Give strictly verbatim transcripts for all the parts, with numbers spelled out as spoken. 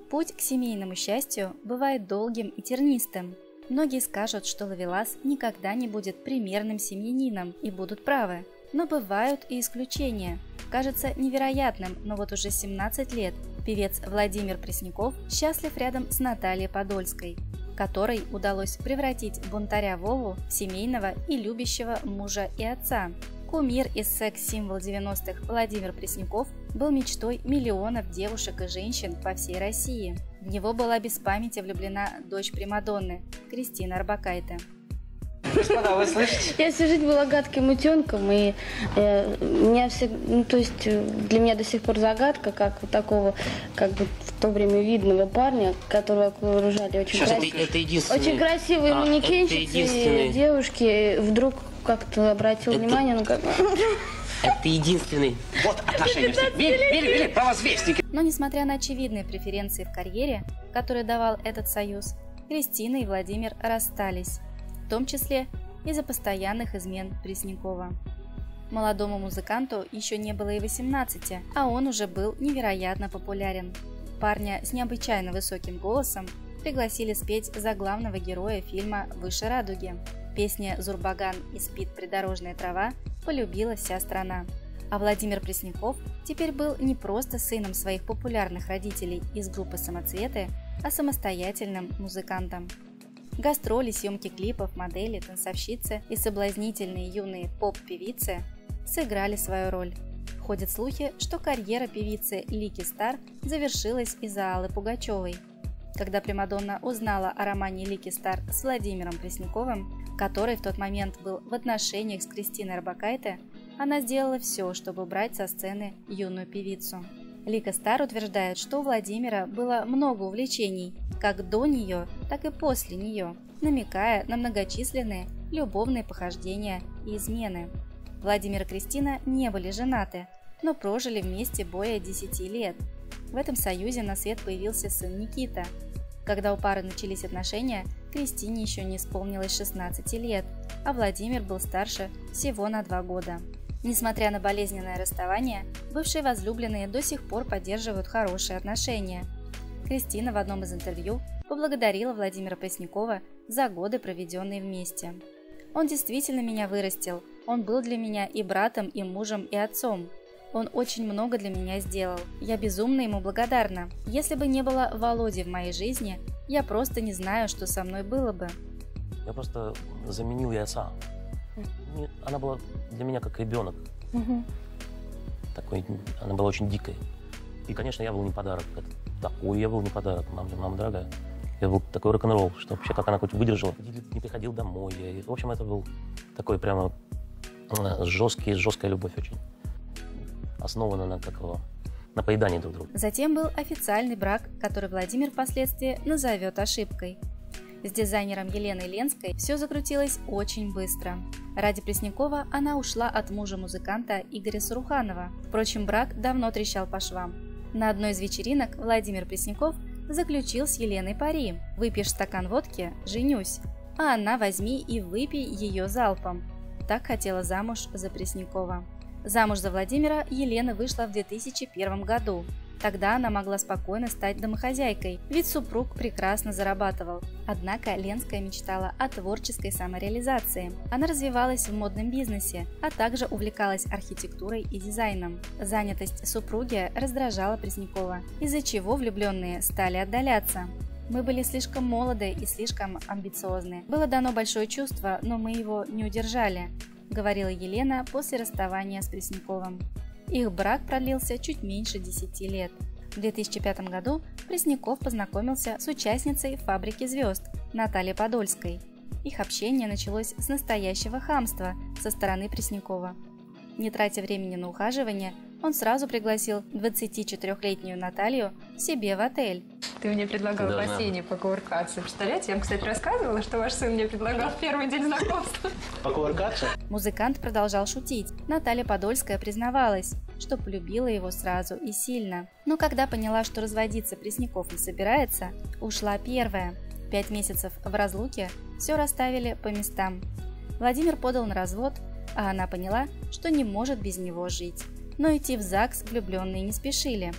Путь к семейному счастью бывает долгим и тернистым. Многие скажут, что Ловелас никогда не будет примерным семьянином, и будут правы. Но бывают и исключения. Кажется невероятным, но вот уже семнадцать лет певец Владимир Пресняков счастлив рядом с Натальей Подольской, которой удалось превратить бунтаря Вову в семейного и любящего мужа и отца. Кумир и секс-символ девяностых Владимир Пресняков был мечтой миллионов девушек и женщин по всей России. В него была без памяти влюблена дочь Примадонны Кристина Орбакайте. Господа, вы слышите? Я всю жизнь была гадким утенком, и э, меня все, ну, то есть для меня до сих пор загадка, как вот такого, как бы в то время видного парня, которого окружали очень, Сейчас красив... это, это очень красивые а, манекенщицы и девушки, вдруг как-то обратил это... внимание, ну как... Это единственный. Вот отношения. Били, били, били, правозвестники. Но несмотря на очевидные преференции в карьере, которые давал этот союз, Кристина и Владимир расстались, в том числе из-за постоянных измен Преснякова. Молодому музыканту еще не было и восемнадцати, а он уже был невероятно популярен. Парня с необычайно высоким голосом пригласили спеть за главного героя фильма «Выше радуги». Песня «Зурбаган» и «Спит придорожная трава» полюбила вся страна. А Владимир Пресняков теперь был не просто сыном своих популярных родителей из группы «Самоцветы», а самостоятельным музыкантом. Гастроли, съемки клипов, модели, танцовщицы и соблазнительные юные поп-певицы сыграли свою роль. Ходят слухи, что карьера певицы Лики Стар завершилась из-за Аллы Пугачевой. Когда Примадонна узнала о романе Лики Стар с Владимиром Пресняковым, который в тот момент был в отношениях с Кристиной Орбакайте, она сделала все, чтобы убрать со сцены юную певицу. Лика Стар утверждает, что у Владимира было много увлечений, как до нее, так и после нее, намекая на многочисленные любовные похождения и измены. Владимир и Кристина не были женаты, но прожили вместе более десяти лет. В этом союзе на свет появился сын Никита. Когда у пары начались отношения, Кристине еще не исполнилось шестнадцати лет, а Владимир был старше всего на два года. Несмотря на болезненное расставание, бывшие возлюбленные до сих пор поддерживают хорошие отношения. Кристина в одном из интервью поблагодарила Владимира Преснякова за годы, проведенные вместе. «Он действительно меня вырастил, он был для меня и братом, и мужем, и отцом. Он очень много для меня сделал. Я безумно ему благодарна. Если бы не было Володи в моей жизни, я просто не знаю, что со мной было бы». Я просто заменил ей отца. Она была для меня как ребенок. Угу. Такой, она была очень дикой. И, конечно, я был не подарок. Это, такой я был не подарок, мама, мама дорогая. Я был такой рок-н-ролл, что вообще как она хоть выдержала. Не приходил домой. И, в общем, это был такой прямо жесткий, жесткая любовь очень. Основана на, как его, на поедании друг друга. Затем был официальный брак, который Владимир впоследствии назовет ошибкой. С дизайнером Еленой Ленской все закрутилось очень быстро. Ради Преснякова она ушла от мужа-музыканта Игоря Саруханова. Впрочем, брак давно трещал по швам. На одной из вечеринок Владимир Пресняков заключил с Еленой пари: «Выпьешь стакан водки – женюсь, а она возьми и выпей ее залпом». Так хотела замуж за Преснякова. Замуж за Владимира Елена вышла в две тысячи первом году. Тогда она могла спокойно стать домохозяйкой, ведь супруг прекрасно зарабатывал. Однако Ленская мечтала о творческой самореализации. Она развивалась в модном бизнесе, а также увлекалась архитектурой и дизайном. Занятость супруги раздражала Преснякова, из-за чего влюбленные стали отдаляться. «Мы были слишком молоды и слишком амбициозны. Было дано большое чувство, но мы его не удержали», — говорила Елена после расставания с Пресняковым. Их брак продлился чуть меньше десяти лет. В две тысячи пятом году Пресняков познакомился с участницей «Фабрики звезд» Натальей Подольской. Их общение началось с настоящего хамства со стороны Преснякова. Не тратя времени на ухаживание, он сразу пригласил двадцатичетырёхлетнюю Наталью к себе в отель. Ты мне предлагал в бассейне покувыркаться. Представляете, я вам, кстати, рассказывала, что ваш сын мне предлагал в первый день знакомства. Покувыркаться? Музыкант продолжал шутить. Наталья Подольская признавалась, что полюбила его сразу и сильно. Но когда поняла, что разводиться Пресняков не собирается, ушла первая. Пять месяцев в разлуке все расставили по местам. Владимир подал на развод, а она поняла, что не может без него жить. Но идти в ЗАГС влюбленные не спешили.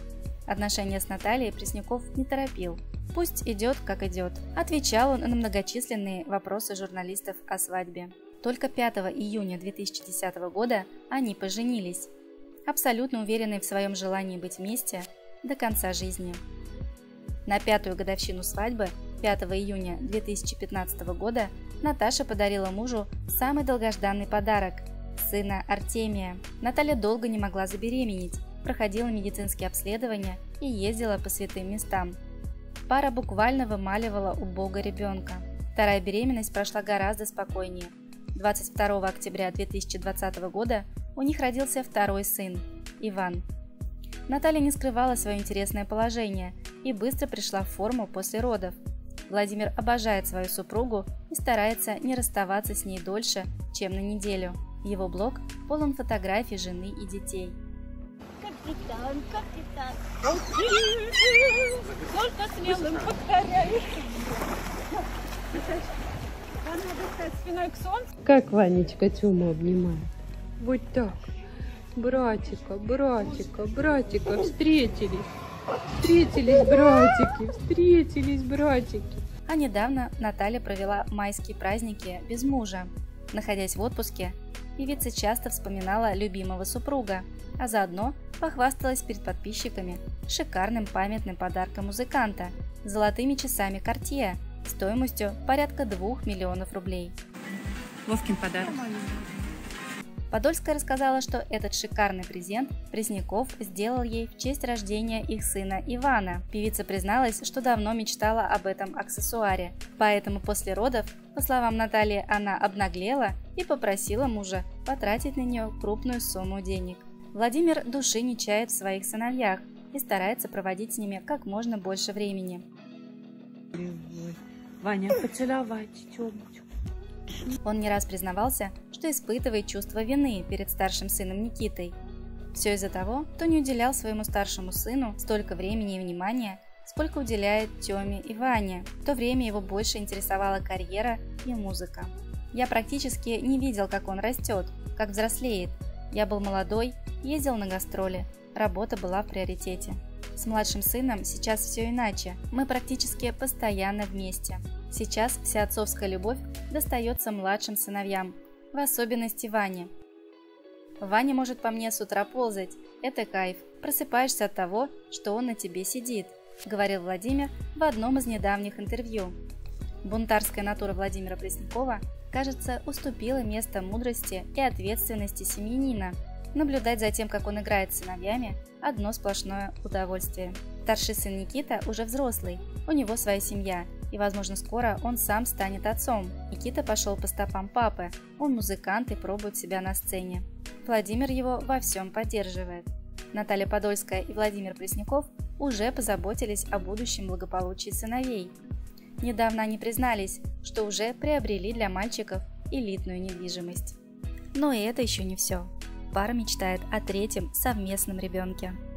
Отношения с Натальей Пресняков не торопил. Пусть идет, как идет. Отвечал он на многочисленные вопросы журналистов о свадьбе. Только пятого июня две тысячи десятого года они поженились, абсолютно уверенные в своем желании быть вместе до конца жизни. На пятую годовщину свадьбы, пятого июня две тысячи пятнадцатого года, Наташа подарила мужу самый долгожданный подарок – сына Артемия. Наталья долго не могла забеременеть, проходила медицинские обследования и ездила по святым местам. Пара буквально вымаливала у Бога ребенка. Вторая беременность прошла гораздо спокойнее. двадцать второго октября две тысячи двадцатого года у них родился второй сын – Иван. Наталья не скрывала свое интересное положение и быстро пришла в форму после родов. Владимир обожает свою супругу и старается не расставаться с ней дольше, чем на неделю. Его блог полон фотографий жены и детей. Капитан, капитан, только смелым покоряешь. Надо стать спиной к солнцу. Как Ванечка Тёму обнимает. Вот так. Братика, братика, братика, встретились. Встретились братики, встретились братики. А недавно Наталья провела майские праздники без мужа. Находясь в отпуске, певица часто вспоминала любимого супруга, а заодно похвасталась перед подписчиками шикарным памятным подарком музыканта – золотыми часами Cartier стоимостью порядка двух миллионов рублей. Вовкин подарок. Подольская рассказала, что этот шикарный презент Пресняков сделал ей в честь рождения их сына Ивана. Певица призналась, что давно мечтала об этом аксессуаре, поэтому после родов, по словам Натальи, она обнаглела и попросила мужа потратить на нее крупную сумму денег. Владимир души не чает в своих сыновьях и старается проводить с ними как можно больше времени. Ваня, поцеловать Тёмочку. Он не раз признавался, что испытывает чувство вины перед старшим сыном Никитой. Все из-за того, что не уделял своему старшему сыну столько времени и внимания, сколько уделяет Тёме и Ване. В то время его больше интересовала карьера и музыка. Я практически не видел, как он растет, как взрослеет. Я был молодой, ездил на гастроли, работа была в приоритете. С младшим сыном сейчас все иначе, мы практически постоянно вместе. Сейчас вся отцовская любовь достается младшим сыновьям, в особенности Ване. Ваня может по мне с утра ползать, это кайф, просыпаешься от того, что он на тебе сидит, говорил Владимир в одном из недавних интервью. Бунтарская натура Владимира Преснякова, кажется, уступила место мудрости и ответственности семьянина. Наблюдать за тем, как он играет с сыновьями – одно сплошное удовольствие. Старший сын Никита уже взрослый, у него своя семья, и, возможно, скоро он сам станет отцом. Никита пошел по стопам папы, он музыкант и пробует себя на сцене. Владимир его во всем поддерживает. Наталья Подольская и Владимир Пресняков уже позаботились о будущем благополучии сыновей. Недавно они признались, что уже приобрели для мальчиков элитную недвижимость. Но и это еще не все. Пара мечтает о третьем совместном ребенке.